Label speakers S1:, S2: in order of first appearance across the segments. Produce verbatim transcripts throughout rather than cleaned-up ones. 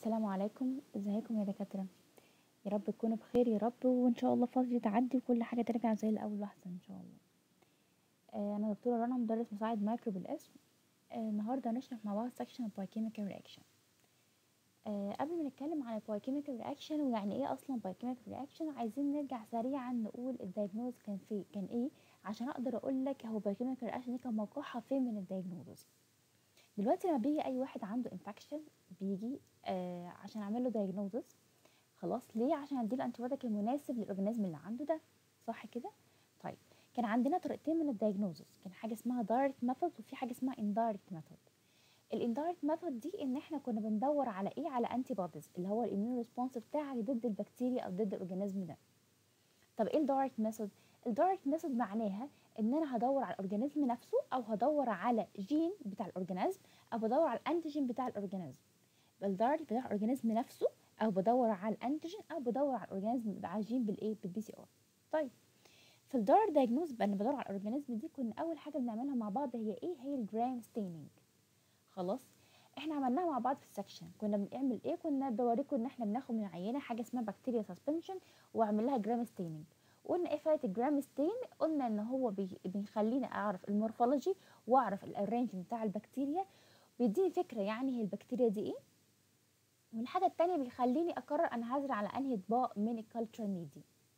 S1: السلام عليكم، ازيكم يا دكاترة؟ يا رب تكونوا بخير يا رب، وان شاء الله الفترة دي تعدي وكل حاجة ترجع زي الاول واحسن ان شاء الله. آه انا دكتورة رنا، مدرس مساعد مايكرو بالاسم. آه النهارده هنشرح مع بعض سكشن البايوكيميكال رياكشن. آه قبل ما نتكلم عن البايوكيميكال رياكشن ويعني ايه اصلا بايوكيميكال رياكشن، عايزين نرجع سريعا نقول الدايجنوز كان فيه كان ايه، عشان اقدر اقول لك هو بايوكيميكال رياكشن دي كان موقعها فين من الدايجنوز. دلوقتي لما بيجي اي واحد عنده انفكشن بيجي آه عشان اعمل له دايجنوزس. خلاص ليه؟ عشان اديله الانتيبيوتيك المناسب للاورجانيزم اللي عنده ده، صح كده؟ طيب، كان عندنا طريقتين من الدايجنوزس، كان حاجه اسمها دايركت ميثود وفي حاجه اسمها اندايركت ميثود. الاندايركت ميثود دي ان احنا كنا بندور على ايه؟ على انتي بوديز، اللي هو الاميون ريسبونس بتاعك ضد البكتيريا او ضد الاورجانيزم ده. طب ايه الدايركت ميثود؟ الدايركت ميثود معناها ان انا هدور على الاورجانيزم نفسه، او هدور على جين بتاع الاورجانيزم، او بدور على الانتيجين بتاع الاورجانيزم. بالدايركت بتاع الاورجانيزم نفسه، او بدور على الانتيجين، او بدور على الاورجانيزم على الجين بالايه؟ بالبي سي ار. طيب، في الدايركت دايجنوز بقى انا بدور على الاورجانيزم دي، كنا اول حاجه بنعملها مع بعض هي ايه؟ هي الجرام ستيننج. خلاص، احنا عملناها مع بعض في السكشن. كنا بنعمل ايه؟ كنا بوريكم ان احنا بناخد من عينه حاجه اسمها بكتيريا سسبنشن واعمل لها جرام ستيننج. قلنا ايه فايده الجرام ستين؟ قلنا ان هو بي- بيخليني اعرف المورفولوجي واعرف الارينج بتاع البكتيريا، بيديني فكره يعني هي البكتيريا دي ايه. والحاجه التانية بيخليني اقرر انا هزرع على انهي اطباق من الكالتشر ميديا.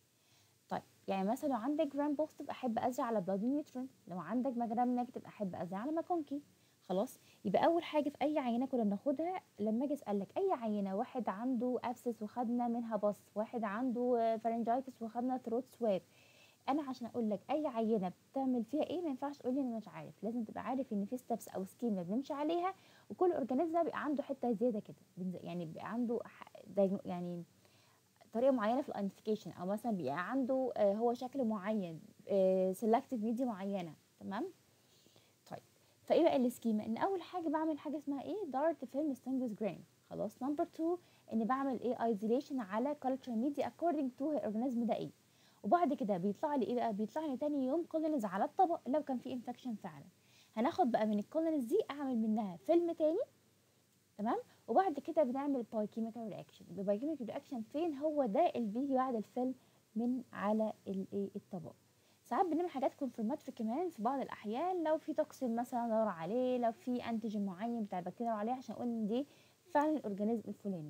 S1: طيب، يعني مثلا لو عندك جرام بوزيتيف احب ازرع على بلاد نيوترون، لو عندك جرام نيجاتيف احب ازرع على ماكونكي. خلاص، يبقى اول حاجه في اي عينه كنا بناخدها، لما اجي اسالك اي عينه، واحد عنده ابسس وخدنا منها بص، واحد عنده فارنجايتس وخدنا ثروت سواب، انا عشان اقول لك اي عينه بتعمل فيها ايه ما ينفعش تقول لي انا مش عارف، لازم تبقى عارف ان في ستبس او سكيما بنمشي عليها، وكل اورجانيزم بيبقى عنده حته زياده كده، بنز- يعني بيبقى عنده ح- دايجنو- يعني طريقه معينه في الايدنتيفيكيشن، او مثلا بيبقى عنده آه، هو شكل معين، سيلكتيف ميديا معينه. تمام. طيب، فايه بقى السكيما؟ ان اول حاجه بعمل حاجه اسمها ايه؟ دارت فيلم ستينجز جرام. خلاص، نمبر اتنين اني بعمل ايه؟ ايزوليشن على كلتشر ميديا اكوردنج تو الاورجانيزم ده ايه. وبعد كده بيطلع لي ايه بقى؟ بيطلع لي تاني يوم كولونيز على الطبق لو كان في انفكشن فعلا. هناخد بقى من الكولونيز دي اعمل منها فيلم تاني. تمام. وبعد كده بنعمل بايوكيميكال رياكشن. البايوكيميكال رياكشن فين؟ هو ده اللي بيجي بعد الفيلم من على الايه؟ الطبق. ساعات بنعمل حاجات كونفرماتوري كمان في بعض الاحيان، لو في توكسين مثلا ندور عليه، لو في انتيجين معين بتاع البكتيريا ندور عليه عشان اقول ان دي فعلا الاورجانيزم الفلاني.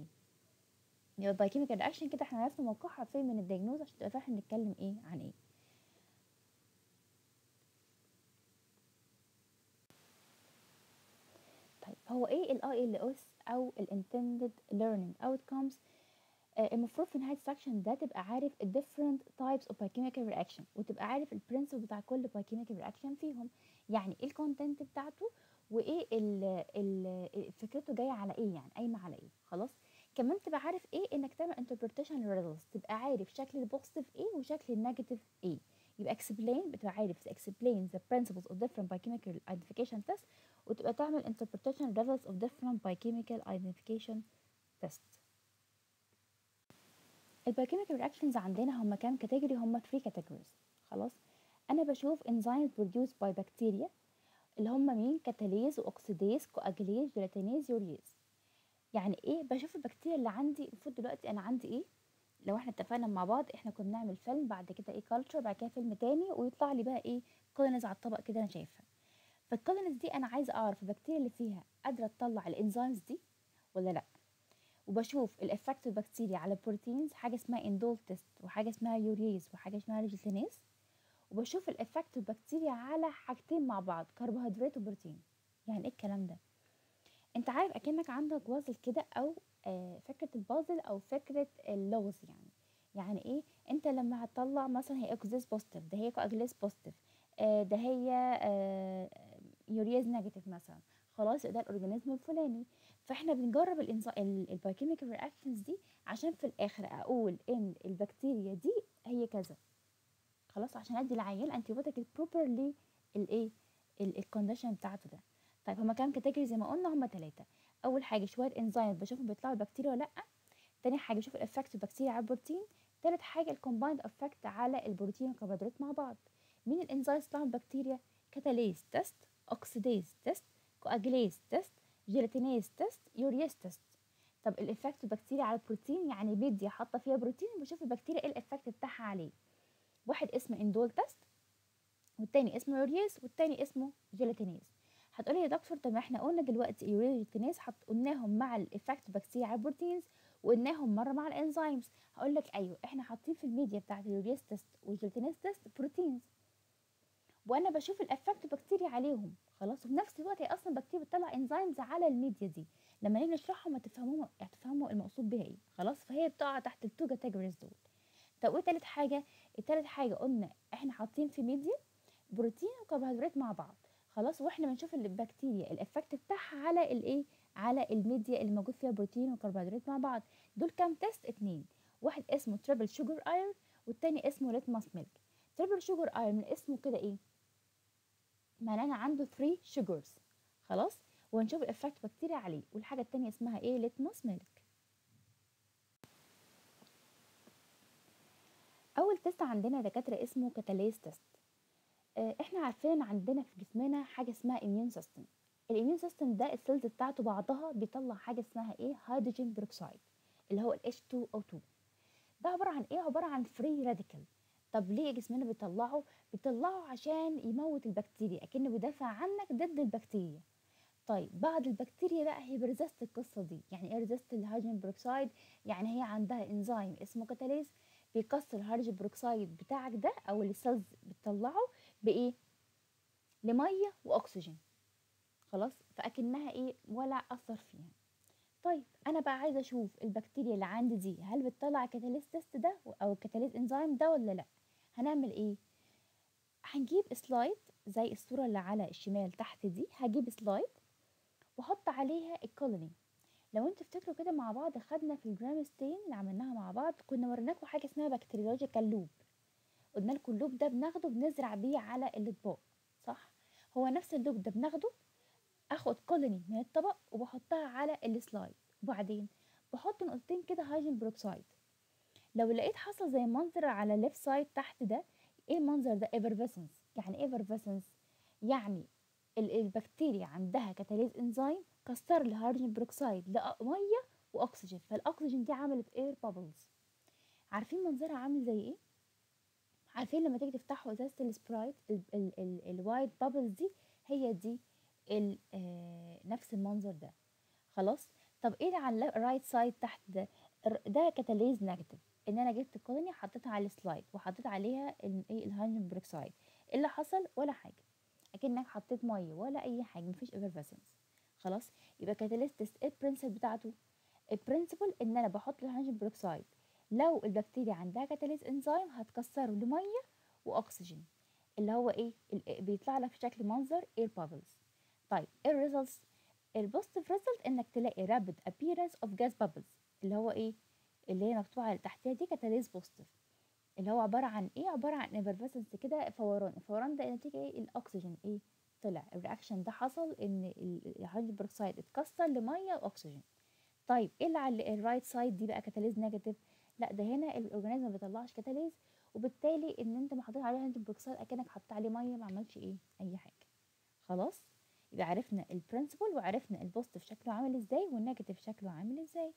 S1: يبقى البايوكيميكال رياكشن كده احنا عرفنا موقعها فين من الدياجنوز عشان تبقى فاهم نتكلم ايه عن ايه. طيب، هو ايه الاي ال اس او الانتندد ليرنينج اوتكمز؟ آه، المفروض في نهايه السكشن ده تبقى عارف ال different types of biochemical reaction، وتبقى عارف البرنسبل بتاع كل biochemical reaction فيهم، يعني ايه الكونتنت بتاعته، وايه ال ال فكرته جايه على ايه، يعني قايمه على ايه. خلاص، كمان تبقى عارف ايه؟ انك تعمل interpretation للريزلتس، تبقى عارف شكل البوزيتيف ايه وشكل النيجاتيف ايه. يبقى explain، بتبقى عارف explain the principles of different biochemical identification tests، وتبقى تعمل interpretation results of different biochemical identification tests. البايوكيميكال رياكشنز عندنا هم كام كاتيجوري؟ هم ثلاثة كاتيجوريز. خلاص، انا بشوف enzymes produced by bacteria اللي هم مين؟ كاتاليز واكسيديز كواجليز جيلاتينيز يوريز. يعني ايه؟ بشوف البكتيريا اللي عندي. المفروض دلوقتي انا عندي ايه؟ لو احنا اتفقنا مع بعض احنا كنا نعمل فيلم، بعد كده ايه؟ كلتشر، بعد كده فيلم تاني، ويطلع لي بقى ايه؟ كولونيز على الطبق كده انا شايفها. فالكولونيز دي انا عايزه اعرف البكتيريا اللي فيها قادره تطلع الانزيمز دي ولا لا. وبشوف الافكت البكتيريا على البروتينز، حاجه اسمها اندول تيست، وحاجه اسمها يوريز، وحاجه اسمها ريجيتينيز. وبشوف الافكت البكتيريا على حاجتين مع بعض، كربوهيدرات وبروتين. يعني ايه الكلام ده؟ انت عارف اكنك عندك بازل كده، او آه فكره البازل او فكره اللغز يعني. يعني ايه؟ انت لما هتطلع مثلا هي اكزيس بوزيتيف، ده هي كواجليس بوزيتيف، آه ده هي آه يوريز نيجاتيف مثلا، خلاص ده الاورجانيزم الفلاني. فاحنا بنجرب البايوكيميكال رياكشنز دي عشان في الاخر اقول ان البكتيريا دي هي كذا. خلاص، عشان ادي العيان انتيبيوتيك بروبرلي الايه؟ الكونديشن بتاعته ده. طيب، هما كام كاتيجوري زي ما قلنا؟ هما ثلاثه. اول حاجه شويه انزيمز بشوفهم بيطلعوا البكتيريا ولا لا. تاني حاجه بشوف الافكت البكتيريا على البروتين. تالت حاجه الكومبايند افكت على البروتين والكربوهيدرات مع بعض. مين الانزيمز بتاع البكتيريا؟ كاتاليز تيست، اوكسيديز تيست، كواجليز تيست، جيلاتينيز تيست، يوريز تيست. طب الافكت البكتيريا على البروتين، يعني ميديا حاطه فيها بروتين وبشوف البكتيريا ايه الافكت بتاعها عليه. واحد اسمه اندول تيست، والتاني اسمه يورياز، والتاني اسمه جيلاتينيز. هتقولي يا دكتور طب ما احنا قلنا دلوقتي يورياز وجيلاتينيز حط قلناهم مع الافكت بكتيريا على البروتينز، وقلناهم مره مع الانزيمز. هقول لك ايوه، احنا حاطين في الميديا بتاعت اليورياز تيست والجيلاتينيز تيست بروتينز، وانا بشوف الافكت بكتيريا عليهم. خلاص، وفي نفس الوقت هي اصلا بكتيريا بتطلع انزيمز على الميديا دي، لما نيجي نشرحهم هتفهموا هتفهموا المقصود بيها ايه. خلاص، فهي بتقع تحت التو كاتيجوريز دول. طب وايه تالت حاجه؟ التالت حاجه قلنا احنا حاطين في ميديا بروتين وكربوهيدرات مع بعض. خلاص، واحنا بنشوف البكتيريا الافكت بتاعها على الايه، على الميديا اللي موجود فيها بروتين وكربوهيدرات مع بعض. دول كام تيست؟ اتنين. واحد اسمه تريبل شوجر ايرون، والتاني اسمه ليتماس ميلك. تريبل شوجر ايرون من اسمه كده ايه، معناها عنده ثلاثة شوجرز. خلاص، وهنشوف الافكت بكتيريا عليه. والحاجه التانية اسمها ايه؟ ليتماس ميلك. اول تيست عندنا يا دكاتره اسمه كاتاليز تيست. آه، احنا عارفين ان عندنا في جسمنا حاجه اسمها immune system. الاميون سيستم ده السيلز بتاعته بعضها بيطلع حاجه اسمها ايه؟ هيدروجين بروكسيد، اللي هو ال إتش تو أو تو. ده عباره عن ايه؟ عباره عن فري راديكال. طب ليه جسمنا بيطلعه؟ بيطلعه عشان يموت البكتيريا، اكنه بيدافع عنك ضد البكتيريا. طيب بعد البكتيريا بقى هي بريزست القصه دي. يعني ايه ريزست الهيدروجين بروكسيد؟ يعني هي عندها انزيم اسمه كاتاليز بيكسر الهيدروجين بروكسيد بتاعك ده او اللي السيلز بتطلعه بايه؟ لميه واكسجين. خلاص، فاكنها ايه؟ ولا اثر فيها. طيب انا بقى عايزه اشوف البكتيريا اللي عندي دي هل بتطلع كاتاليز تيست ده او الكاتاليز انزيم ده ولا لا. هنعمل ايه؟ هنجيب سلايد زي الصوره اللي على الشمال تحت دي. هجيب سلايد واحط عليها الكولوني. لو انتوا تفتكروا كده مع بعض خدنا في الجرام ستين اللي عملناها مع بعض، كنا وريناكم حاجه اسمها بكتيريولوجيكال لوب. قلنا لكم اللوب ده بناخده بنزرع بيه على الاطباق، صح؟ هو نفس اللوب ده بناخده، اخد كولوني من الطبق وبحطها على السلايد، وبعدين بحط نقطتين كده هيدروجين بروكسيد. لو لقيت حصل زي منظر على الليفت سايد تحت ده، ايه المنظر ده؟ ايفرفيسنس. يعني ايه ايفرفيسنس؟ يعني ال- البكتيريا عندها كاتاليز انزيم كسر الهيدروجين بروكسيد لميه واكسجين، فالاكسجين دي عملت اير بابلز. عارفين منظرها عامل زي ايه؟ عارفين لما تيجي تفتحوا ازازه السبرايت الوايت بابلز دي؟ هي دي ال- آه، نفس المنظر ده. خلاص. طب ايه اللي على الرايت سايد تحت ده؟ الر- ده كاتاليز نيجاتيف. ان انا جبت الكولونيا حطيتها على السلايد وحطيت عليها ال- ايه الهيدروجين بروكسيد. ايه اللي حصل؟ ولا حاجه، اكنك حطيت ميه ولا اي حاجه، مفيش effervescence. خلاص، يبقى كاتاليز تيست ايه البرنسبل بتاعته؟ البرنسبل ان انا بحط الهيدروجين بروكسيد، لو البكتيريا عندها كاتاليز انزيم هتكسره لميه واكسجين، اللي هو ايه ال- بيطلع لك في شكل منظر اير بابلز. طيب ايه الريزلتس؟ البوزيتيف ريزلت انك تلاقي rapid appearance of gas bubbles، اللي هو ايه؟ اللي هي مكتوبه على تحتها دي كاتاليز بوزيتيف، اللي هو عباره عن ايه؟ عباره عن effervescence كده، فوران. الفوران ده نتيجه ايه؟ الاكسجين ايه؟ طلع. الرياكشن ده حصل ان ال- الهيدروجين بروكسيد اتكسر لميه واكسجين. طيب ايه اللي على الرايت سايد دي بقى؟ كاتاليز نيجاتيف. لا، ده هنا الاورجانيزم ما بيطلعش كاتاليز، وبالتالي ان انت محطوط عليه هيدروجين بروكسيد اكنك حطيت عليه ميه، ما عملش ايه؟ اي حاجه. خلاص، يبقى عرفنا البرنسبل وعرفنا البوزيتيف شكله عامل ازاي والنيجاتيف شكله عامل ازاي.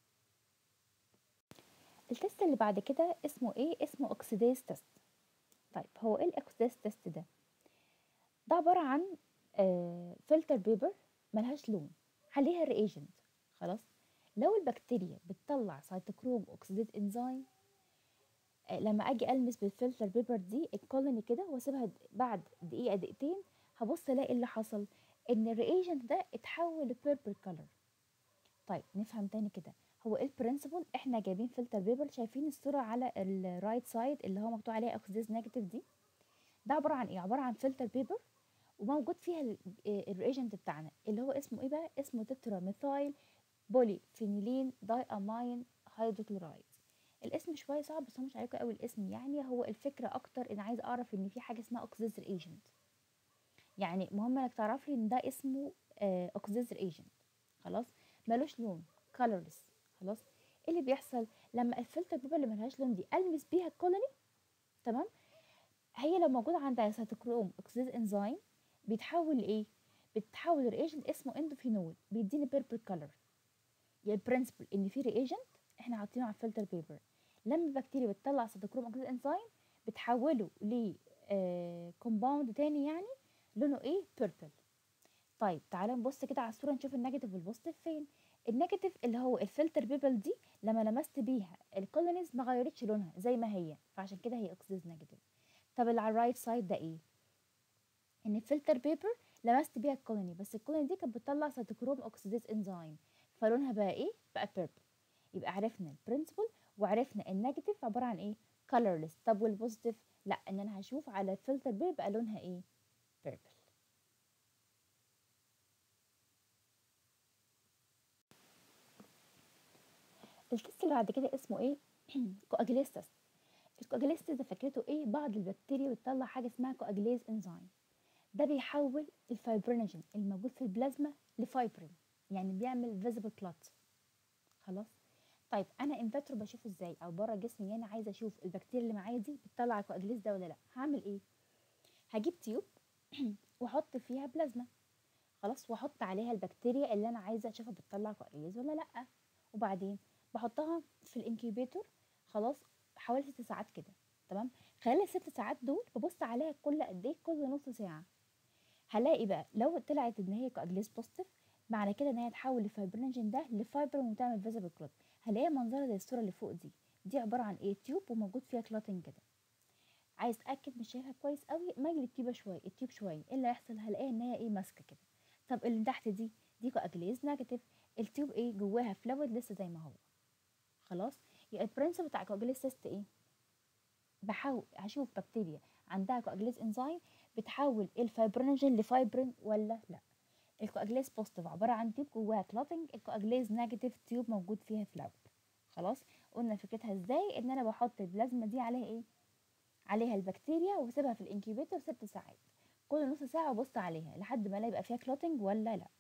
S1: التست اللي بعد كده اسمه ايه؟ اسمه اوكسيديز تيست. طيب هو ايه الاوكسيديز تيست ده؟ ده عباره عن فلتر بيبر ملهاش لون، عليها الرياجنت. خلاص، لو البكتيريا بتطلع سيتوكروم اوكسيديز انزيم، آه، لما اجي المس بالفلتر بيبر دي الكولوني كده واسيبها د- بعد دقيقه دقيقتين، هبص الاقي اللي حصل ان الرياجنت ده اتحول لبيربل كولر. طيب نفهم تاني كده، هو ايه البرنسبل؟ احنا جايبين فلتر بيبر، شايفين الصوره على الرايت سايد اللي هو مكتوب عليها اوكسيديز نيجاتيف دي؟ ده عباره عن ايه؟ عباره عن فلتر بيبر وموجود فيها الرياجنت بتاعنا اللي هو اسمه ايه بقى؟ اسمه تترا ميثايل بولي فينيلين داي امين هيدروكلورايد. الاسم شويه صعب بس هو مش عليكم قوي الاسم، يعني هو الفكره اكتر ان عايز اعرف ان في حاجه اسمها اوكسيديز رياجنت. يعني مهم انك تعرف لي ان ده اسمه اوكسيديز رياجنت. خلاص، ملوش لون، colorless. خلاص، ايه اللي بيحصل لما الفلتر بيبر اللي ملهاش لون دي المس بيها الكولوني؟ تمام، هي لو موجود عندها سيتوكروم اوكسيديز انزيم بيتحول لايه؟ بتتحول لرياجنت اسمه اندوفينول بيديني بيربل كولر. البرنسبل ان في رياجنت احنا حاطينه على الفلتر بيبر، لما البكتيريا بتطلع سيتوكروم اوكسيد انزيم بتحوله ل كومباوند تاني يعني لونه ايه بيربل. طيب تعالى نبص كده على الصوره نشوف النيجاتيف والبوزيتيف فين. النيجاتيف اللي هو الفلتر بيبل دي لما لمست بيها الكولونيز ما غيرتش لونها زي ما هي، فعشان كده هي اوكسيديز نيجاتيف. طب اللي على الرايت سايد ده ايه؟ ان الفلتر بيبر لمست بيها الكولوني، بس الكولوني دي كانت بتطلع سيتوكروم اوكسيديز انزيم، فلونها بقى ايه؟ بقى بيربل. يبقى عرفنا البرنسبل وعرفنا النيجاتيف عباره عن ايه؟ colorless. طب والبوزيتيف؟ لا، ان انا هشوف على الفلتر بيبر بقى لونها ايه؟ بيربل. التست اللي بعد كده اسمه ايه؟ كواجليز تست. الكواجليز ده فكرته ايه؟ بعض البكتيريا بتطلع حاجه اسمها كواجليز انزيم، ده بيحول الفايبرينوجين الموجود في البلازما لفايبرين، يعني بيعمل فيزيبل كلوت. خلاص. طيب انا ان فيترو بشوفه ازاي؟ او بره جسمي انا عايزه اشوف البكتيريا اللي معايا دي بتطلع الكواجليز ده ولا لا. هعمل ايه؟ هجيب تيوب واحط فيها بلازما، خلاص، واحط عليها البكتيريا اللي انا عايزه اشوفها بتطلع كواجليز ولا لا. وبعدين بحطها في الانكيوبيتور، خلاص، حوالي ست ساعات كده. تمام. خلال الست ساعات دول ببص عليها كل قد ايه؟ كل نص ساعه. هلاقي بقى لو طلعت ان هي كواجليز بوزيتيف، معنى كده ان هي تحول الفايبرينوجين ده لفايبر وتعمل فيزيبل كلوت. هلاقيها منظرها زي الصوره اللي فوق دي. دي عباره عن ايه؟ تيوب وموجود فيها كلوتنج كده. عايز اتاكد مش شايفها كويس قوي، ميل التيوب شويه التيوب شويه، ايه اللي هيحصل؟ هلاقيها ان هي ايه؟ ماسكه كده. طب اللي تحت دي دي كواجليز نيجاتيف، التيوب ايه؟ جواها فلويد لسه زي ما هو. خلاص. يبقى البرنسبل بتاع كواجليز تيست ايه؟ بحاول هشوف بكتيريا عندها كواجليز انزيم بتحول الفايبرينوجين لفايبرين ولا لا. الكواجليز بوزيتيف عباره عن تيوب جواها كلوتنج، الكواجليز نيجاتيف تيوب موجود فيها فلويد. خلاص. قلنا فكرتها ازاي؟ ان انا بحط البلازما دي عليها ايه؟ عليها البكتيريا وبسيبها في الانكيوبيتور ست ساعات، كل نص ساعه ابص عليها لحد ما الاقي يبقى فيها كلوتنج ولا لا.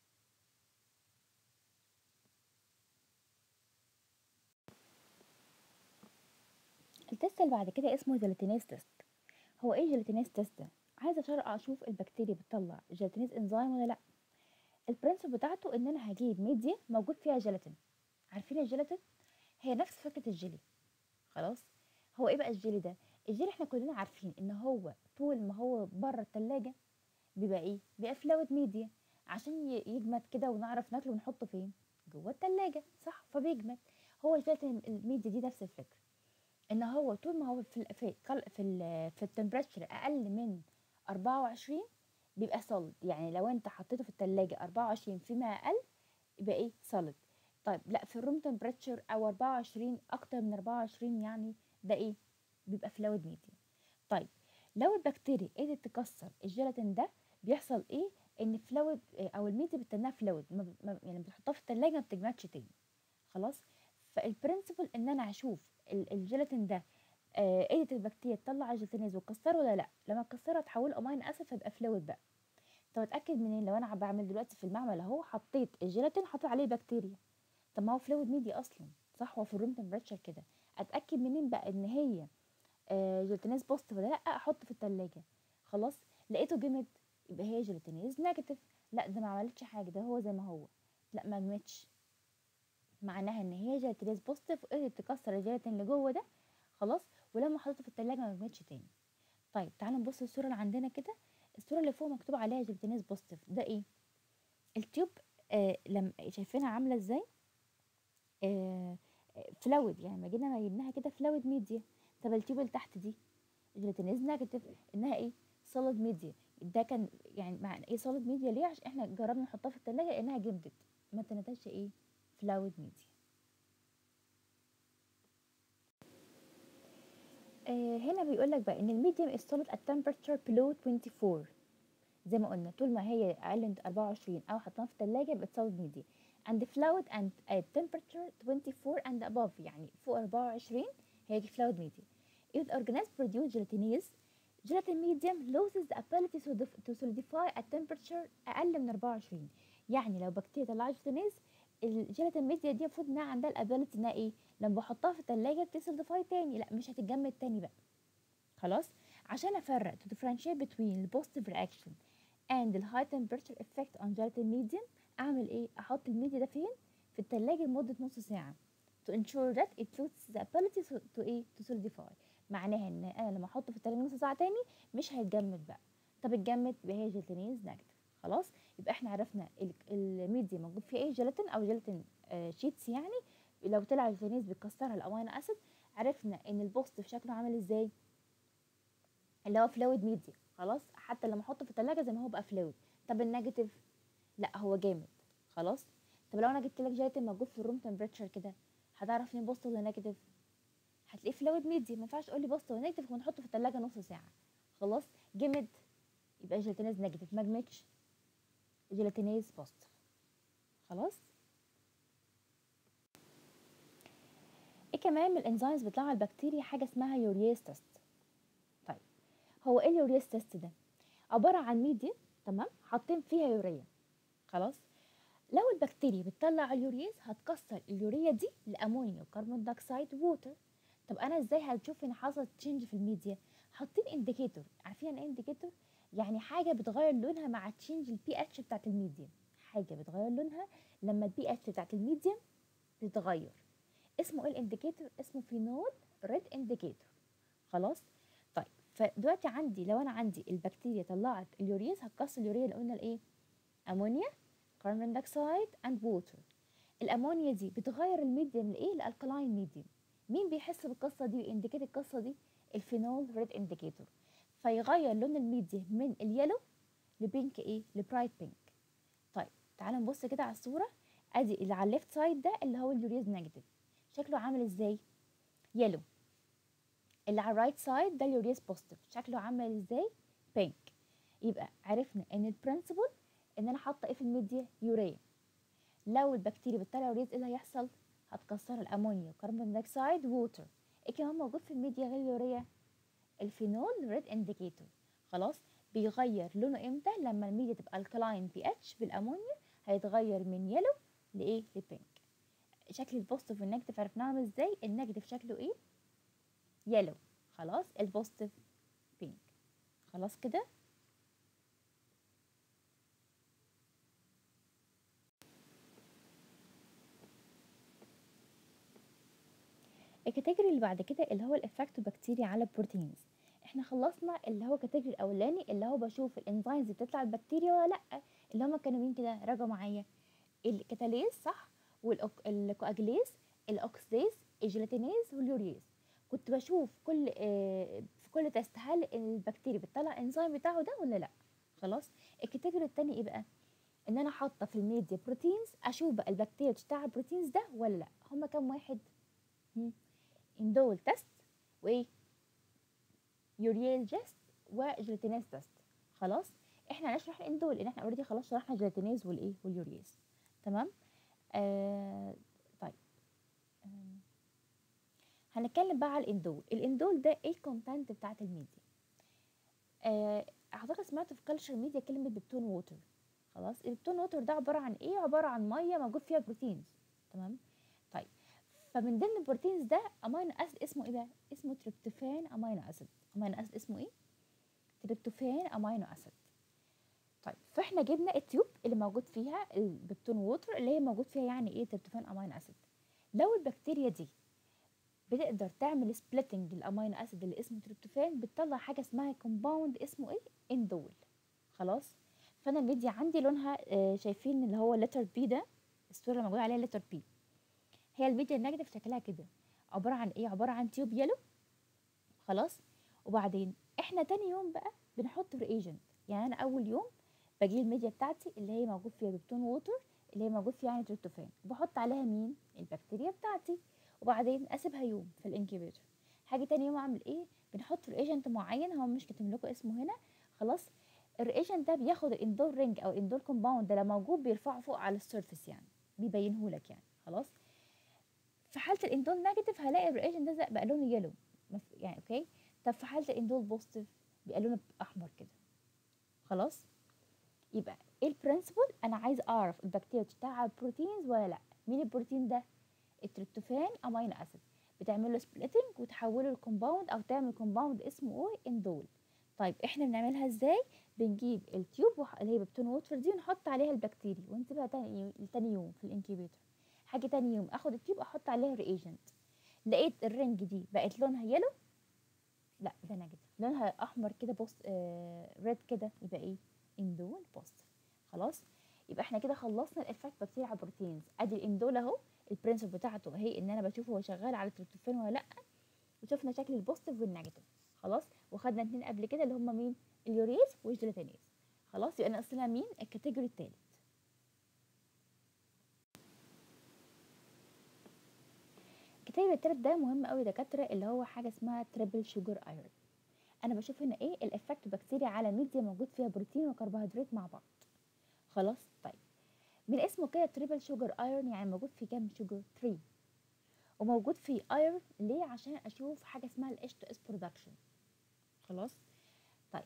S1: التست اللي بعد كده اسمه جيلاتينيز تيست. هو ايه جيلاتينيز تيست ده؟ عايزه اشرق اشوف البكتيريا بتطلع جيلاتينيز انزيم ولا لا. البرنسبل بتاعته ان انا هجيب ميديا موجود فيها جيلاتين. عارفين الجيلاتين؟ هي نفس فكره الجيلي. خلاص. هو ايه بقى الجيلي ده؟ الجيلي احنا كلنا عارفين ان هو طول ما هو بره التلاجة بيبقى ايه؟ بيبقى فلويد ميديا، عشان ي- يجمد كده ونعرف ناكله ونحطه فين؟ جوه التلاجة، صح؟ فبيجمد. هو الجيلاتين الميديا دي نفس الفكره، ان هو طول ما هو في ال في ال في ال في التمبريتشر اقل من أربعة وعشرين بيبقى solid. يعني لو انت حطيته في التلاجة أربعة وعشرين فيما اقل يبقى ايه؟ solid. طيب لا، في الروم تمبريتشر او أربعة وعشرين اكتر من أربعة وعشرين يعني ده ايه؟ بيبقى فلويد ميديا. طيب لو البكتيريا قدرت تكسر الجيلاتين ده بيحصل ايه؟ ان فلويد او الميديا بتنها فلويد، ما ب- ما- يعني بتحطها في التلاجة ما بتجمدش تاني. خلاص. فالبرنسبل ان انا هشوف ال- الجيلاتين ده آه، قدرت البكتيريا تطلع الجلوتينيز وتكسره ولا لا. لما تكسرها تحوله امين اسيد فيبقى فلويد بقى. طب اتاكد منين؟ لو انا بعمل دلوقتي في المعمل اهو حطيت الجيلاتين حطيت عليه بكتيريا، طب ما هو فلويد ميديا اصلا، صح؟ هو في الروم تمبريتشر كده. اتاكد منين بقى ان هي آه جلوتينيز بوزيتيف ولا لا؟ احطه في التلاجة. خلاص. لقيته جمد يبقى هي جلوتينيز نيجاتيف. لا ده ما عملتش حاجه، ده هو زي ما هو. لا ما جمدش، معناها ان هي جلوتينيز بوزيتيف وقدرت تكسر الجيلاتين اللي جوه ده. خلاص. ولما حطيته في التلاجة ما جمدش تاني. طيب تعالوا نبص الصورة اللي عندنا كده. الصورة اللي فوق مكتوب عليها جلوتينيز بوزيتيف، ده ايه؟ التيوب. آه لما شايفينها عاملة ازاي؟ آه فلويد، يعني لما جينا ميناها كده فلويد ميديا. طب التيوب اللي تحت دي جلوتينيز نيجاتيف، انها ايه؟ سوليد ميديا. ده كان يعني معنى ايه سوليد ميديا؟ ليه؟ عشان احنا جربنا نحطها في التلاجة انها جمدت، ما تنتجش ايه؟ فلويد ميديا. آه هنا بيقول لك بقى ان الميديم is solid at temperature below twenty-four. زي ما قلنا طول ما هي اقل من أربعة وعشرين او حطيناها في الثلاجه يبقى solid media and fluid and at temperature twenty-four and above، يعني فوق أربعة وعشرين هي دي fluid media. if the organism produce gelatinase gelatin medium loses the ability to def- to solidify at temperature اقل من أربعة وعشرين. يعني لو بكتيريا طلعت جيلاتينيز، الجيلاتين ميديا دي المفروض انها عندها الابيلتي انها ايه؟ لما بحطها في الثلاجه بتسوليديفاي تاني، لا مش هتتجمد تاني بقى. خلاص. عشان افرق to differentiate between the positive reaction and the high temperature effect on gelatin medium، اعمل ايه؟ احط الميديا ده فين؟ في التلاجة لمدة نص ساعة to ensure that it loses the ability to, to ايه to solidify. معناها ان انا لما احطه في التلاجة نص ساعة تاني مش هيتجمد بقى. طب اتجمد يبقى هي جيلاتينيز نيجاتيف. خلاص، يبقى احنا عرفنا الميديا موجود فيها ايه، جيلاتين او جيلاتين آه شيتس يعني. لو طلع الجيلاتينيز بيكسرها الامينو اسيد. عرفنا ان البوزيتيف شكله عامل ازاي، اللي هو فلويد ميديا. خلاص، حتى لما احطه في التلاجة زي ما هو بقى فلويد. طب النيجاتيف لا هو جامد. خلاص، طب لو انا جبت لك جيلاتين موجود في الروم تمبريتشر كده، هتعرف مين بوزيتيف ولا نيجاتيف؟ هتلاقيه فلويد ميديا. ما ينفعش تقول لي بوزيتيف ولا نيجاتيف ونحطه في التلاجة نص ساعه. خلاص، جمد يبقى جيلاتينيز نيجاتيف، ما جمدش جيلاتينيز بوزيتيف. خلاص، ايه كمان من الانزيمز بتطلع على البكتيريا حاجه اسمها يورياز تيست. طيب هو ايه اليورياز تيست ده؟ عباره عن ميديا، تمام، حاطين فيها يوريا. خلاص، لو البكتيريا بتطلع اليورياز هتكسر اليوريا دي لامونيا وكربون دايوكسيد ووتر. طب انا ازاي هتشوف ان حصل تشينج في الميديا؟ حاطين انديكيتور. عارفين ايه انديكيتور؟ يعني حاجه بتغير لونها مع تشينج البي اتش بتاعت الميديا. حاجه بتغير لونها لما البي اتش بتاعت الميديا بتتغير. اسمه ايه الانديكيتور؟ اسمه فينول ريد انديكيتور. خلاص، طيب فدلوقتي عندي لو انا عندي البكتيريا طلعت اليورياز هتكسر اليوريا اللي قلنا الايه؟ امونيا، كربون دايوكسيد اند ووتر. الامونيا دي بتغير الميديم لايه؟ لالكلاين ميديم. مين بيحس بالقصه دي وينديكيت القصه دي؟ الفينول ريد انديكيتور. فيغير لون الميديا من اليلو لبينك ايه؟ لبرايت بينك. طيب تعالوا نبص كده على الصوره. ادي اللي على الليفت سايد ده اللي هو اليوريز نيجاتيف، شكله عامل ازاي؟ يلو. اللي على الرايت سايد ده اليوريز بوزيتيف، شكله عامل ازاي؟ بينك. يبقى عرفنا ان البرنسبل ان انا حاطه ايه في الميديا؟ يوريا. لو البكتيريا بتطلع يوريز ايه اللي هيحصل؟ هتكسر الامونيا وكربون دايوكسيد ووتر. ايه كمان موجود في الميديا غير اليوريا؟ الفينول ريد انديكيتور. خلاص، بيغير لونه امتى؟ لما الميديا تبقى الكلاين بي اتش بالامونيا هيتغير من يلو لايه؟ لبينك. شكل البوزيتيف والنيجاتيف عرفناهم ازاي؟ النيجاتيف شكله ايه؟ يلو. خلاص، البوزيتيف بينك. خلاص كده. الكاتيجوري اللي بعد كده اللي هو الافكت بكتيريا على البروتينز. احنا خلصنا اللي هو الكاتيجوري الاولاني اللي هو بشوف الانزيمز بتطلع البكتيريا ولا لا، اللي هما كانوا مين كده؟ راجعوا معايا. الكتاليز صح، والكواجليز، الاوكسيديز، الجيلاتينيز، واليوريز. كنت بشوف كل آه في كل تيست هل البكتيريا بتطلع الانزيم بتاعه ده ولا لا. خلاص، الكاتيجوري التاني ايه بقى؟ ان انا حاطه في الميديا بروتينز، اشوف بقى البكتيريا بتشتغل البروتينز ده ولا لا. هما كام واحد؟ هم. اندول تيست، وايه؟ يوريال جيست، وجلوتينيز تيست. خلاص، احنا هنشرح الاندول لان احنا اوريدي خلاص شرحنا جلوتينيز والايه واليوريز. تمام. آه طيب آه هنتكلم بقى على الاندول. الاندول ده ايه الكونتنت بتاعت الميديا؟ آه اعتقد سمعت في كلتشر ميديا كلمه بيبتون ووتر. خلاص، البيبتون ووتر ده عباره عن ايه؟ عباره عن ميه موجود فيها بروتينز. تمام. طيب فمن ضمن البروتينز ده امينو اسيد اسمه ايه بقى؟ اسمه تريبتوفان امينو اسيد. امينو اسيد اسمه ايه؟ تريبتوفان امينو اسيد. طيب فاحنا جبنا التيوب اللي موجود فيها البيبتون ووتر اللي هي موجود فيها يعني ايه؟ تريبتوفان امينو اسيد. لو البكتيريا دي بتقدر تعمل سبليتنج للامينو اسيد اللي اسمه تريبتوفان بتطلع حاجه اسمها كومباوند اسمه ايه؟ اندول. خلاص، فانا الميديا عندي لونها آه شايفين اللي هو لتر بي ده، الصوره اللي موجود عليها لتر بي. هي الميديا النيجاتيف شكلها كده، عباره عن ايه؟ عباره عن تيوب يلو. خلاص، وبعدين احنا تاني يوم بقى بنحط ريجنت. يعني انا اول يوم بجيب الميديا بتاعتي اللي هي موجود فيها بيبتون ووتر اللي هي موجود فيها يعني تريبتوفان، وبحط عليها مين؟ البكتيريا بتاعتي، وبعدين اسيبها يوم في الانكيبيتور. حاجه تاني يوم اعمل ايه؟ بنحط ريجنت معين هو مش كاتب لكم اسمه هنا. خلاص، الريجنت ده بياخد الاندول رينج او الاندول كومباوند ده لو موجود بيرفعه فوق على السيرفيس يعني بيبينه لك يعني. خلاص، في حاله الاندول نيجاتيف هلاقي الريجنت ده بقى لونه يلو يعني. اوكي، طب في حاله الاندول بوزيتيف بيبقى لونه احمر كده. خلاص، يبقى ايه البرنسبل؟ انا عايز اعرف البكتيريا بتشتغل على البروتينز ولا لا. مين البروتين ده؟ التريبتوفان امينو اسيد. بتعمل له سبليتنج وتحوله لكومباوند او تعمل كومباوند اسمه ايه؟ اندول. طيب احنا بنعملها ازاي؟ بنجيب التيوب اللي هي بيبتون ووتر دي ونحط عليها البكتيريا ونسيبها تاني تاني يوم في الانكيبيتور. هاجي تاني يوم اخد التيوب احط عليها رياجنت، لقيت الرنج دي بقت لونها يلو، لا ده نيجاتيف. لونها احمر كده بوست آه ريد كده، يبقى ايه؟ اندول بوزيتيف. خلاص، يبقى احنا كده خلصنا الافكت بكتيريا على البروتينز. ادي الاندول اهو، البرنسبل بتاعته اهي، ان انا بشوف هو شغال على التريبتوفان ولا لا، وشفنا شكل البوزيتيف والنيجاتيف. خلاص، وخدنا اتنين قبل كده اللي هم مين؟ اليوريز والجيلاتينيز. خلاص، يبقى ناقصنا مين؟ الكاتيجوري التالت. الكاتيجوري التالت ده مهم قوي دكاتره، اللي هو حاجه اسمها تريبل شوجر ايرون. انا بشوف هنا ايه؟ الافكت بكتيريا على ميديا موجود فيها بروتين وكربوهيدرات مع بعض. خلاص، طيب من اسمه كده تريبل شوجر ايرون، يعني موجود في كام شوجر؟ تلاتة. وموجود في ايرون ليه؟ عشان اشوف حاجه اسمها الاتش تو اس برودكشن. خلاص، طيب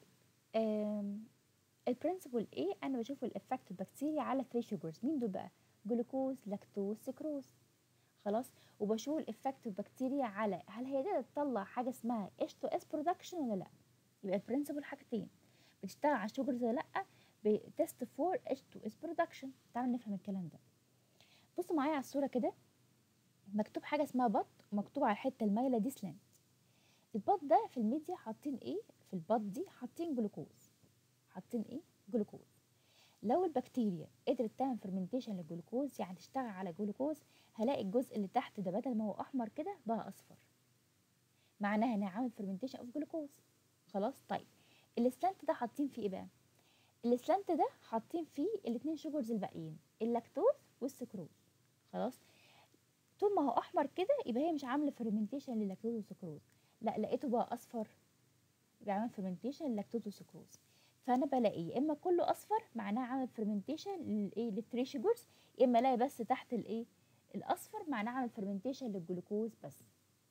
S1: البرنسبل ايه؟ انا بشوف الافكت بكتيريا على تلاتة شوجرز. مين دول بقى؟ جلوكوز، لاكتوز، سكروز. خلاص، وبشوف الافكت بكتيريا على هل هي دي تطلع حاجه اسمها اتش تو اس برودكشن ولا لا. يبقى البرنسبل حاجتين، بتشتغل على الشوجرز ولا لا، بتست فور اتش تو اس برودكشن. تعالوا نفهم الكلام ده. بصوا معايا على الصوره كده، مكتوب حاجه اسمها بط، ومكتوب على الحته المايله دي سلانت. البط ده في الميديا حاطين ايه؟ في البط دي حاطين جلوكوز. حاطين ايه؟ جلوكوز. لو البكتيريا قدرت تعمل فرمنتيشن للجلوكوز، يعني تشتغل على جلوكوز، هلاقي الجزء اللي تحت ده بدل ما هو احمر كده بقى اصفر، معناها انها عملت فرمنتيشن اوف جلوكوز. خلاص، طيب السلانت ده حاطين فيه ايه بقى؟ السلانت ده حاطين فيه الاثنين شوجرز الباقيين، اللاكتوز والسكروز. خلاص، طول ما هو احمر كده يبقى هي مش عامله فرمنتيشن للاكتوز والسكروز. لا، لقيته بقى اصفر، يبقى عمل فرمنتيشن للاكتوز والسكروز. فانا بلاقي يا اما كله اصفر معناها عمل فرمنتيشن للايه؟ للتري شوجرز، يا اما الاقي بس تحت الايه؟ الاصفر معناها عمل فرمنتيشن للجلوكوز بس.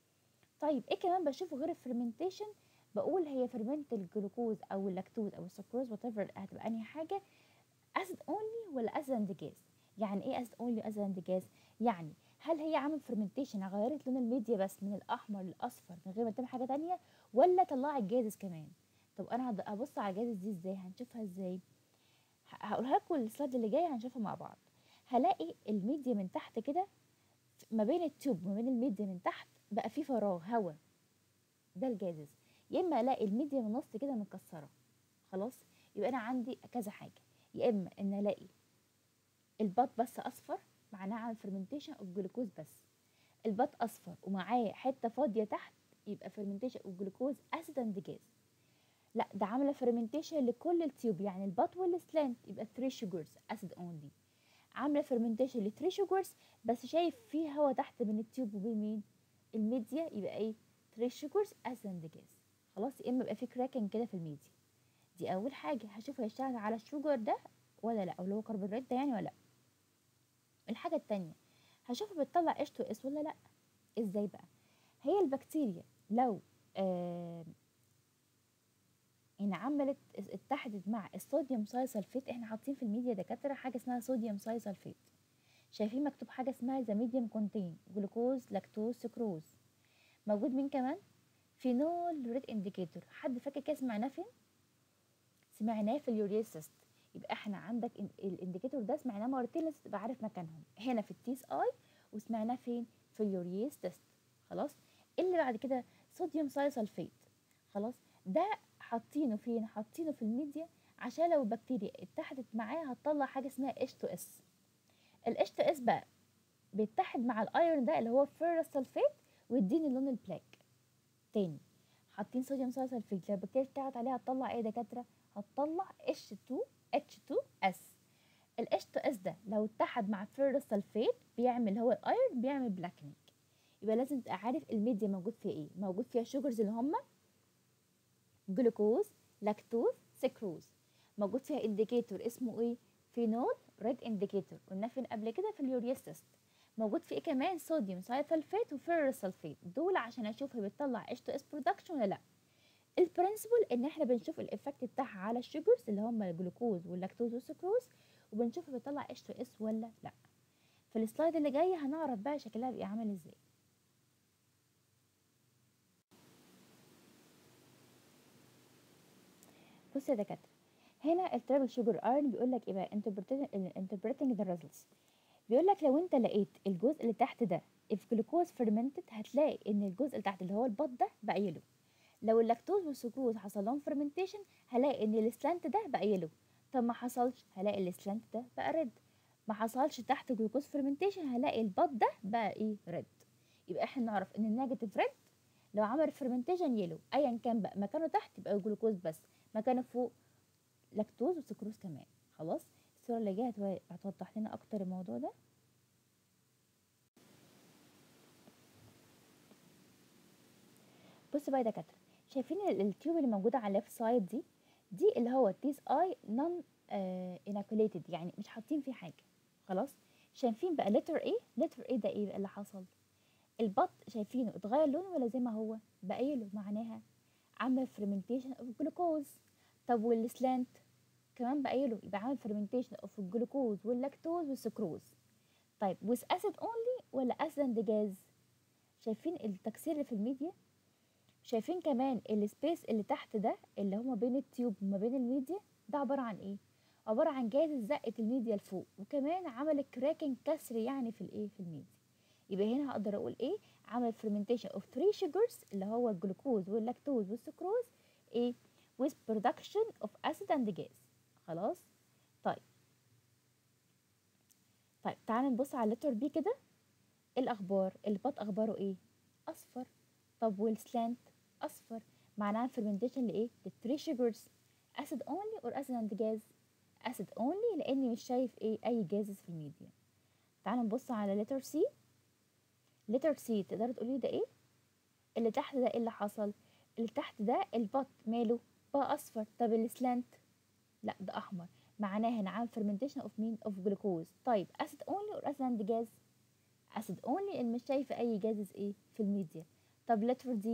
S1: طيب ايه كمان بشوفه غير الفرمنتيشن؟ بقول هي فرمنت الجلوكوز او اللاكتوز او السكروز وات ايفر هتبقى انهي حاجه، اسيد اونلي ولا اسيد اند جاز. يعني ايه اسيد اونلي اسيد اند جاز؟ يعني هل هي عمل فرمنتيشن غيرت لون الميديا بس من الاحمر للاصفر من غير ما تعمل حاجه تانية، ولا طلعت جازز كمان؟ طب انا هد- هبص على الجازز دي ازاي؟ هنشوفها ازاي؟ ه- هقولها لكم السلايد اللي جاي هنشوفها مع بعض. هلاقي الميديا من تحت كده، ما بين التوب وما بين الميديا من تحت بقى في فراغ هواء، ده الجازز. يا اما الاقي الميديا من النص كده متكسره. خلاص، يبقى انا عندي كذا حاجه، يا اما ان الاقي البط بس اصفر معناه عمل فرمنتيشن اوف جلوكوز بس، البط اصفر ومعاه حته فاضيه تحت يبقى فرمنتيشن اوف جلوكوز اسيد اند جاز. لا، ده عامله فرمنتيشن لكل التيوب، يعني البط والسلانت يبقى تلاتة شوجرز اسيد اونلي. عامله فرمنتيشن ل تلاتة شوجرز بس شايف فيه هوا تحت بين التيوب وبين مين؟ الميديا، يبقى ايه؟ تلاتة شوجرز اسيد اند جاز. خلاص، يا اما يبقى في كراكنج كده في الميديا. دي اول حاجه هشوف هيشتغل على الشوجر ده ولا لا، او اللي هو كربوهيدرات ده يعني ولا لا. الحاجه التانية هشوفها بتطلع اتش تو اس ولا لا. ازاي بقى؟ هي البكتيريا لو آه ان عملت اتحدت مع الصوديوم سايسلفيت، احنا حاطين في الميديا دكاتره حاجه اسمها صوديوم سايسلفيت، شايفين مكتوب حاجه اسمها ذا ميديوم كونتين جلوكوز لاكتوز سكروز. موجود مين كمان؟ فينول ريد انديكيتور. حد فاكر كده سمعناه فين؟ سمعناه في اليوريا سيست. يبقى احنا عندك الانديكيتور ده سمعناه مرتين، لازم تبقى عارف مكانهم، هنا في التيس اي، وسمعناه فين؟ في اليوريا تيست. خلاص، اللي بعد كده صوديوم سايسلفيت. خلاص، ده حاطينه فين؟ حاطينه في الميديا عشان لو البكتيريا اتحدت معاه هتطلع حاجه اسمها اتش تو اس. ال اتش تو اس بقى بيتحد مع الايرون ده اللي هو فيرس سلفيت ويديني لون البلاك. تاني، حاطين صوديوم سايسلفيت، لو البكتيريا اشتغلت عليها هتطلع ايه يا دكاتره؟ هتطلع اتش تو اتش تو اس. ال اتش تو اس ده لو اتحد مع فيرس سلفيت بيعمل هو الايرون بيعمل بلاكنينج. يبقى لازم تبقى عارف الميديا موجود فيها ايه. موجود فيها شوجرز اللي هم جلوكوز لاكتوز سكروز. موجود فيها انديكيتور اسمه ايه؟ فينول ريد انديكيتور، قلنا فين قبل كده؟ في اليوريستست. موجود في ايه كمان؟ صوديوم سايسلفيت وفيرس سلفيت، دول عشان اشوف هي بتطلع اتش تو اس برودكشن ولا لا. البرنسبل ان احنا بنشوف الايفكت بتاعها على الشوجرز اللي هم الجلوكوز واللاكتوز والسكروز، وبنشوف بتطلع اتش تو اس ولا لا. في السلايد اللي جاي هنعرف بقى شكلها بيبقى عامل ازاي. بص يا دكاتره، هنا الترابل شوجر ايرون بيقول لك ايه بقى؟ interpreting the results. بيقول لك لو انت لقيت الجزء اللي تحت ده if glucose fermented هتلاقي ان الجزء اللي تحت اللي هو البط ده بقى يلو. لو اللاكتوز والسكروز حصل لهم fermentation هلاقي ان السلانت ده بقى يلو. طب ما حصلش هلاقي السلانت ده بقى ريد. ما حصلش تحت جلوكوز fermentation هلاقي البط ده بقى ايه ريد. يبقى احنا نعرف ان النيجاتيف ريد لو عمل fermentation يلو، ايا كان بقى مكانه تحت يبقى جلوكوز بس، مكانه فوق لاكتوز وسكروز كمان. خلاص الصورة اللي جاية هتو- هتوضح لنا اكتر الموضوع ده. بص بقى يا دكاتره، شايفين ال- التيوب اللي موجوده على الليفت سايد دي، دي اللي هو تيس اي نون اناكوليتد، يعني مش حاطين فيه حاجه. خلاص شايفين بقى لتر ايه، لتر ايه ده ايه بقى اللي حصل؟ البط شايفينه اتغير لونه ولا زي ما هو بقى يلو، معناها عمل فرمنتيشن اوف جلوكوز. طب والسلانت كمان بقى يلو، يبقى عمل فرمنتيشن اوف الجلوكوز واللاكتوز والسكروز. طيب ويز اسيد اونلي ولا اسيد اند جاز؟ شايفين التكسير اللي في الميديا؟ شايفين كمان السبيس اللي تحت ده اللي هو ما بين التيوب وما بين الميديا، ده عبارة عن ايه؟ عبارة عن جاز زقة الميديا لفوق، وكمان عمل كراكنج كسر يعني في الايه في الميديا. يبقى هنا هقدر اقول ايه؟ عمل fermentation of three sugars اللي هو الجلوكوز واللاكتوز والسكروز ايه with production of acid and gas. خلاص طيب. طيب تعالى نبص على اللتر بي كده. إيه الاخبار؟ البط اخباره ايه؟ اصفر. طب والسلانت اصفر، معناها fermentation لايه؟ للثري شوجرز. acid only or acid and gas؟ acid only لاني مش شايف ايه اي جازز في الميديا. تعالى نبص على letter C. letter C تقدر تقولي ده ايه؟ اللي تحت ده ايه اللي حصل؟ اللي تحت ده البط ماله بقى اصفر. طب السلانت لا ده احمر، معناها هنا عامل fermentation of مين؟ of جلوكوز. طيب acid only or acid and gas؟ acid only لان مش شايفه اي جازز ايه في الميديا. طب letter D،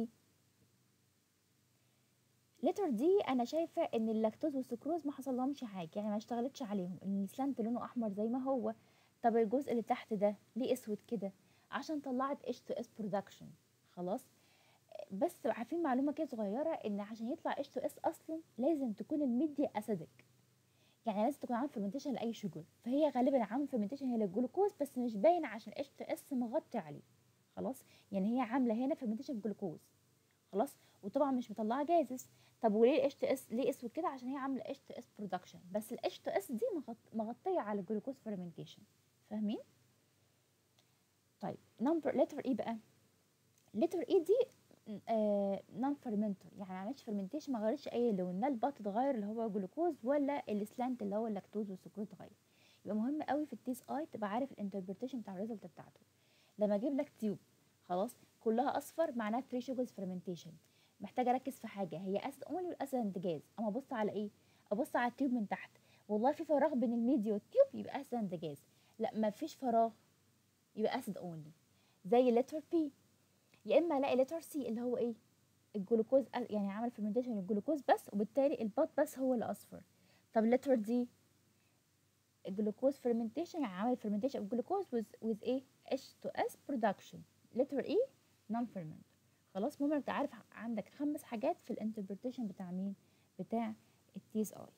S1: لتر دي انا شايفه ان اللاكتوز والسكروز ما حصل لهمش حاجه، يعني ما اشتغلتش عليهم، ان السلانت لونه احمر زي ما هو. طب الجزء اللي تحت ده ليه اسود كده؟ عشان طلعت اتش تو اس برودكشن. خلاص بس عارفين معلومه كده صغيره، ان عشان يطلع اتش تو اس اصلا لازم تكون الميديا اسيدك، يعني لازم تكون عامل فرمنتيشن لاي شوجر، فهي غالبا عامل فرمنتيشن هي للجلوكوز بس مش باين عشان اتش تو اس مغطي عليه. خلاص يعني هي عامله هنا فرمنتيشن جلوكوز. خلاص وطبعا مش مطلعه جازز. طب وليه الاتش تي اس ليه اسود كده؟ عشان هي عامله اتش تي اس برودكشن، بس الاتش تي اس دي مغط... مغطيه على الجلوكوز فيرمنتيشن. فاهمين؟ طيب نمبر لتر ايه بقى؟ لتر ايه دي نون فيرمنتور، يعني ما عملتش فيرمنتيشن، ما غيرتش اي لون، لا البط اتغير اللي هو جلوكوز ولا السلانت اللي هو اللاكتوز والسكروز اتغير. يبقى مهم قوي في التيس اي تبقى عارف الانتربريتيشن بتاع الريزلت بتاعته. لما اجيب لك تيوب خلاص كلها اصفر معناها ثري شوجرز فيرمنتيشن، محتاجه اركز في حاجه هي اسيد اونلي والاسيد اند جاز. اما ابص على ايه؟ ابص على التيوب من تحت، والله في فراغ بين الميديا والتيوب يبقى اسيد اند جاز، لا ما فيش فراغ يبقى اسيد اونلي. زي لتر بي، يا اما الاقي لتر سي اللي هو ايه؟ الجلوكوز يعني عمل فيرمنتيشن للجلوكوز بس، وبالتالي البط بس هو اللي اصفر. طب لتر دي الجلوكوز فيرمنتيشن، يعني عمل فيرمنتيشن اوف جلوكوز with with ايه؟ اتش تو اس production. لتر اي نون فيرمنت. خلاص المهم انت عارف عندك خمس حاجات في الانتربريتيشن بتاع مين؟ بتاع التيس اي.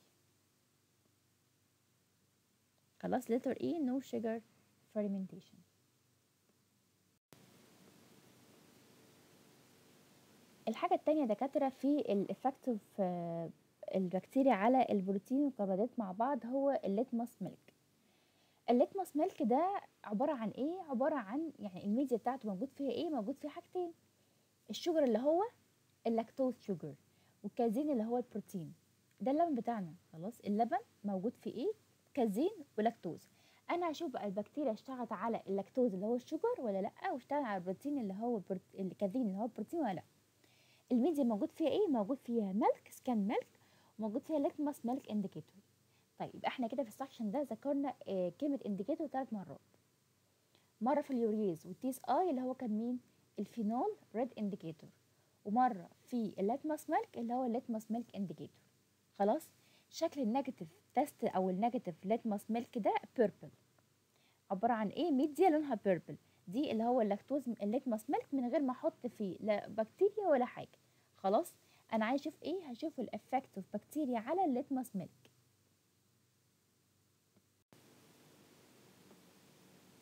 S1: خلاص لتر اي نو شوجر fermentation. الحاجة التانية دكاترة في الافكتيف البكتيريا على البروتين والكربوهيدرات مع بعض هو الليتمس ميلك. الليتمس ميلك ده عبارة عن ايه؟ عبارة عن يعني الميديا بتاعته موجود فيها ايه؟ موجود فيها حاجتين، الشوجر اللي هو اللاكتوز شوجر، والكازين اللي هو البروتين. ده اللبن بتاعنا. خلاص اللبن موجود فيه ايه؟ كازين ولاكتوز. انا هشوف بقى البكتيريا اشتغلت على اللاكتوز اللي هو الشوجر ولا لا، واشتغل على البروتين اللي هو البروت... الكازين اللي هو البروتين ولا لا. الميديا موجود فيها ايه؟ موجود فيها ميلك سكان ميلك، وموجود فيها ليتمس ميلك انديكيتور. طيب احنا كده في السكشن ده ذكرنا آه كلمه انديكيتور ثلاث مرات، مره في اليوريز والتيس اي اللي هو كان مين؟ الفينول ريد انديكيتور، ومره في الليتمس ميلك اللي هو الليتمس ميلك انديكيتور. خلاص شكل النيجاتيف تيست او النيجاتيف ليتمس ميلك ده بيربل، عباره عن ايه؟ ميديا لونها بيربل، دي اللي هو اللاكتوز الليتمس ميلك من غير ما احط فيه لا بكتيريا ولا حاجه. خلاص انا عايز اشوف ايه؟ هشوف الافكت اوف بكتيريا على الليتمس ميلك.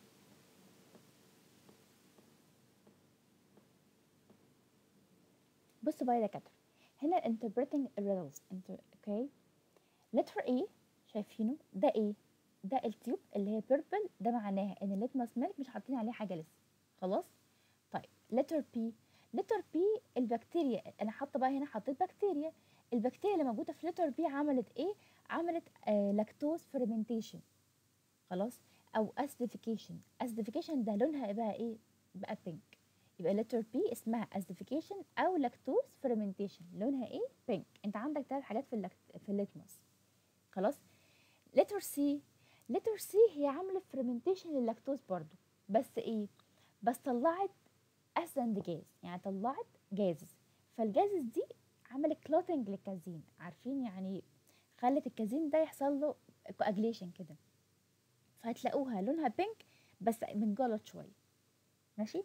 S1: بصوا بقى يا دكاتره، هنا interpreting riddles انت اوكي. letter A شايفينه ده ايه؟ ده التيوب اللي هي purple، ده معناها ان الليتمس ميلك مش حاطين عليه حاجه لسه. خلاص. طيب letter B، letter B البكتيريا، انا حاطه بقى هنا حطيت بكتيريا. البكتيريا اللي موجوده في letter B عملت ايه؟ عملت آه لاكتوز fermentation. خلاص. او acidification. acidification ده لونها بقى ايه؟ بقى pink. يبقى letter B اسمها acidification او lactose fermentation، لونها ايه؟ pink. انت عندك ثلاث حاجات في اللكت... في الليتمس. خلاص. letter C، letter C هي عامله fermentation لللاكتوز برضو، بس ايه؟ بس طلعت اسند جاز، يعني طلعت جازز. فالجازز دي عملت كلوتنج للكازين، عارفين يعني خلت الكازين ده يحصل له كواجليشن كده، فهتلاقوها لونها بينك بس متجلط شويه. ماشي.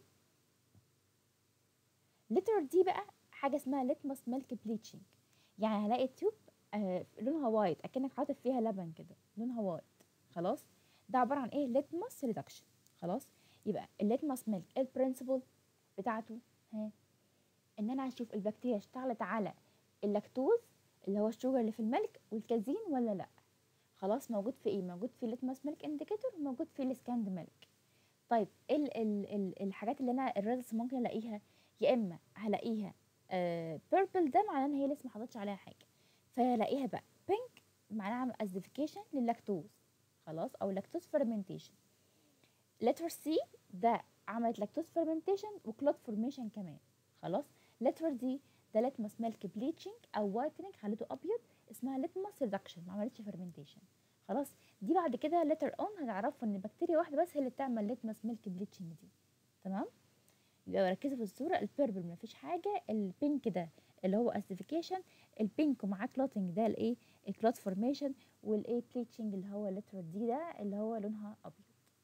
S1: لتر دي بقى حاجه اسمها ليتمس ميلك بليتشنج، يعني هلاقي تيوب آه لونها وايت اكنك حاطط فيها لبن كده، لونها وايت. خلاص. ده عباره عن ايه؟ ليتمس ريدكشن. خلاص. يبقى الليتمس ميلك البرنسبل بتاعته ها، ان انا هشوف البكتيريا اشتغلت على اللاكتوز اللي هو الشوجر اللي في الملك والكازين ولا لا. خلاص. موجود في ايه؟ موجود في الليتمس ميلك انديكيتور، وموجود في السكاند ميلك. طيب ايه ال ال ال الحاجات اللي انا الريزلتس ممكن الاقيها؟ يا اما هلاقيها آه بيربل، ده معناه ان هي لسه ما حطيتش عليها حاجه، فهلاقيها بقى بينك معناها ازيفيكيشن لللاكتوز. خلاص. او لاكتوز فيرمنتيشن. لتر سي ده عملت لاكتوز فيرمنتيشن وكلوت فورميشن كمان. خلاص. لتر دي ده لتمس ميلك بليتشنج او وايتنينج، خليته ابيض، اسمها لتمس ريدكشن، ما عملتش فيرمنتيشن. خلاص. دي بعد كده لتر اون هتعرفوا ان بكتيريا واحده بس هي اللي بتعمل لتمس ميلك بليتشنج دي. تمام. يبقى ركزوا في الصوره، البيربل ما فيش حاجه، البينك ده اللي هو اسيفيكيشن، البينك ومعاه كلوتنج ده الايه؟ الكلوت فورميشن، والايه بليتشنج اللي هو لتر دي ده اللي هو لونها ابيض.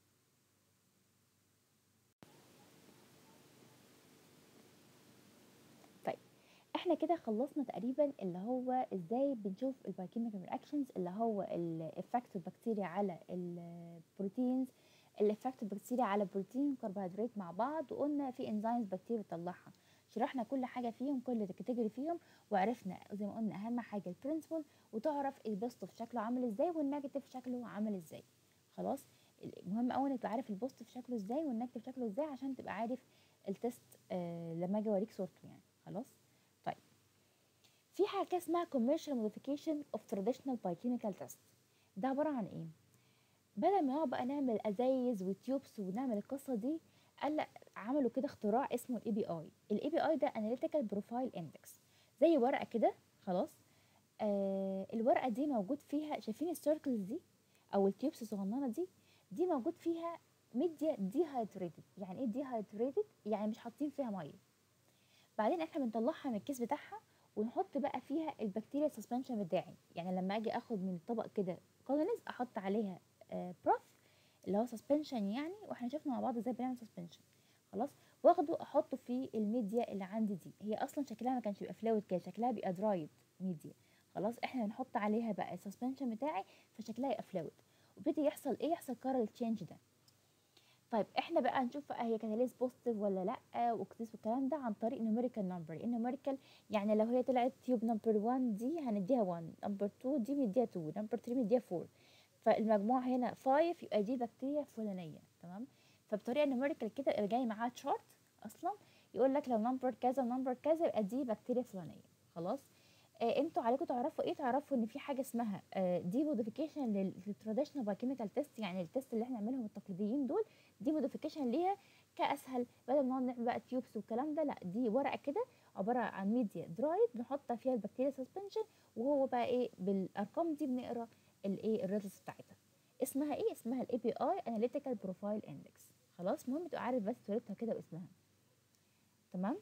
S1: طيب احنا كده خلصنا تقريبا اللي هو ازاي بنشوف البايوكيميكال رياكشنز، اللي هو الافكت البكتيريا على البروتينز، الافكت البكتيريا على بروتين وكربوهيدرات مع بعض، وقلنا في انزيمز بكتيريا بتطلعها. شرحنا كل حاجه فيهم، كل كاتيجوري فيهم، وعرفنا زي ما قلنا اهم حاجه البرنسبل، وتعرف البوزيتيف شكله عامل ازاي والنيجاتيف شكله عامل ازاي. خلاص. المهم قوي انك تبقى عارف البوزيتيف شكله ازاي والنيجاتيف شكله ازاي عشان تبقى عارف التست آه لما اجي اوريك صورته يعني. خلاص. طيب في حاجه اسمها commercial modification of traditional biochemical test. ده عباره عن ايه؟ بدل ما نقعد بقى نعمل ازايز وتيوبس ونعمل القصه دي، قال لأ، عملوا كده اختراع اسمه الاي بي اي. الاي بي اي ده اناليتيكال بروفايل اندكس، زي ورقه كده. خلاص. آه الورقه دي موجود فيها، شايفين السيركلز دي او التيوبس الصغننه دي؟ دي موجود فيها ميديا دي هايدريتد. يعني ايه دي هايدريتد؟ يعني مش حاطين فيها ميه. بعدين احنا بنطلعها من الكيس بتاعها ونحط بقى فيها البكتيريا سسبنشن بتاعي. يعني لما اجي اخد من الطبق كده كولونيز احط عليها آه بروث اللي هو سسبنشن يعني، واحنا شفنا مع بعض ازاي بنعمل سسبنشن. خلاص. واخده احطه في الميديا اللي عندي دي، هي اصلا شكلها ما كانش بيبقى فلويد، كان شكلها بيبقى درايد ميديا. خلاص. احنا بنحط عليها بقى السسبنشن بتاعي فشكلها يبقى فلويد، وبيبتدي يحصل ايه؟ يحصل كارل تشينج ده. طيب احنا بقى نشوف بقى هي كاتاليز بوزيتيف ولا لا، واكسس والكلام ده عن طريق نيوميريكال نمبر. النيوميريكال يعني لو هي طلعت تيوب نمبر واحد دي هنديها واحد، نمبر اتنين دي مديها اتنين، نمبر تلاتة مديها اربعة، فالمجموع هنا خمسة، يبقى دي بكتيريا فلانيه. تمام. فبطريقه نيوميريكال كده يبقى جاي معاها تشارت اصلا يقول لك لو نمبر كذا نمبر كذا يبقى دي بكتيريا فلانيه. خلاص. آه انتوا عليكم تعرفوا ايه؟ تعرفوا ان في حاجه اسمها آه دي موديفيكيشن للتراديشنال بايوكيميكال تيست، يعني التيست اللي احنا بنعملهم التقليديين دول دي موديفيكيشن ليها كاسهل، بدل ما نقعد نعمل بقى تيوبس والكلام ده، لا دي ورقه كده عباره عن ميديا درايد بنحط فيها البكتيريا سسبنشن، وهو بقى ايه بالارقام دي بنقرا الايه الريزلتس بتاعتها. اسمها ايه؟ اسمها الاي بي اي اناليتيكال بروفايل اندكس. خلاص. المهم تبقى عارف بس طريقتها كده واسمها. تمام.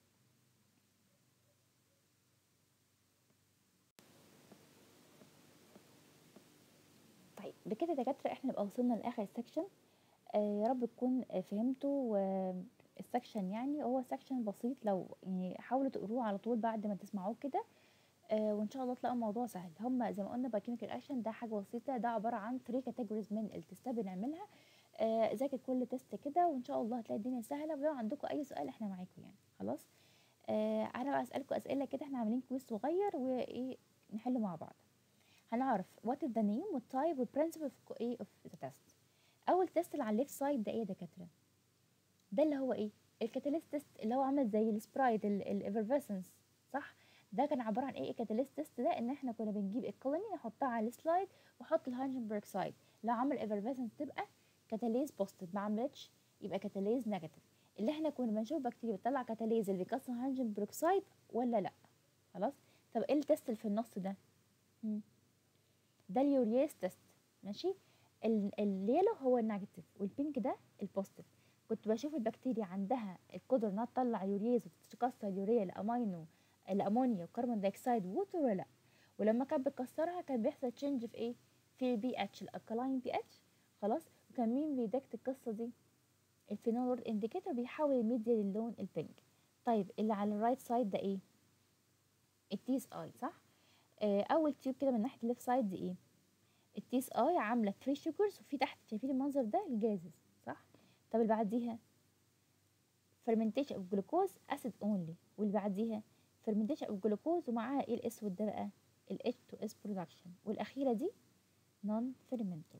S1: طيب بكده يا دكاتره احنا نبقى وصلنا لاخر السكشن. آه يا رب تكون آه، فهمتوا آه السكشن. يعني هو سكشن بسيط، لو يعني حاولوا تقروه على طول بعد ما تسمعوه كده، آه وان شاء الله تلاقوا الموضوع سهل. هم زي ما قلنا بايوكيميكال اكشن ده حاجه بسيطه، ده عباره عن ثلاث كاتيجوريز من التستات بنعملها. آه ذاكر كل تيست كده وان شاء الله هتلاقي الدنيا سهله، ولو عندكم اي سؤال احنا معاكم يعني. خلاص. آه انا بقى اسالكم اسئله كده، احنا عاملين كويس صغير وايه نحله مع بعض. هنعرف what is the name والtype والprinciple of ايه of the test. اول تيست اللي على الليفت سايد ده ايه يا دكاتره؟ ده اللي هو ايه؟ الكاتاليست تيست، اللي هو عامل زي السبرايت الافرفيسنس، صح؟ ده كان عباره عن ايه الكاتاليست تيست ده؟ ان احنا كنا بنجيب الكولوني نحطها على السلايد واحط الهيدروجين بيروكسيد، لو عمل افرفيسنس تبقى كاتاليز بوزيتيف، ما عملتش يبقى كاتاليز نيجاتيف. اللي احنا كنا بنشوف بكتيريا بتطلع كاتاليز اللي بيكسر هيدروجين بيروكسيد ولا لا. خلاص. طب ايه التيست اللي في النص ده؟ مم. ده اليورياز تيست. ماشي. ال- اليلو هو النيجاتيف والبينك ده البوزيتيف. كنت بشوف البكتيريا عندها القدره انها تطلع يورياز وتكسر اليوريا لامينو الامونيا وكربون دايوكسيد ووتر ولا لا. ولما كانت بتكسرها كان بيحصل تشينج في ايه؟ في البي اتش الالكالاين بي اتش. خلاص. وكان مين بيدكت القصه دي؟ الفينول وورد انديكيتور بيحول الميديا للون البينك. طيب اللي على الرايت سايد ده ايه؟ التيس اي، صح؟ آه اول تيوب كده من ناحيه الليفت سايد دي ايه؟ التيس اي عامله ثلاثة شوجرز، وفي تحت شايفين المنظر ده الجازز، صح؟ طب اللي بعديها fermentation of glucose acid only، واللي بعديها fermentation of glucose ومعاها ايه الاسود ده بقى؟ ال إتش تو إس production، والاخيره دي non fermenter.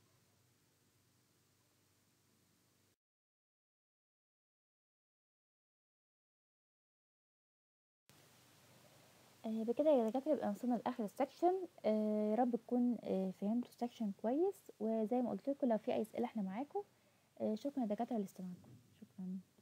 S1: آه بكده يا دكاتره يبقى وصلنا لاخر السكشن. آه يا رب تكون آه فهمتوا السكشن كويس، وزي ما قلت لكم لو في اي اسئله احنا معاكم. آه شكرا يا دكاتره لاستماعكم. شكرا.